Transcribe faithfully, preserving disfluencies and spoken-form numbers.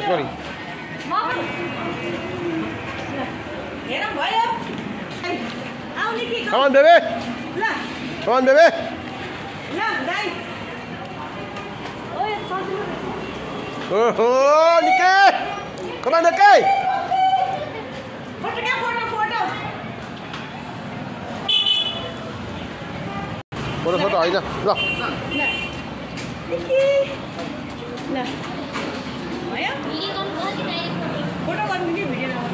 Sorry Come on, baby. Come on, baby. Oh, oh, Nikki. Come on, Nikki. Photo, photo, photo. Photo, photo, होइन ल Nikki. ल भयो photo गर्नु कि video